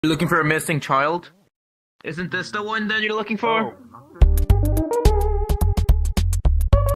You're looking for a missing child? Isn't this the one that you're looking for? Oh,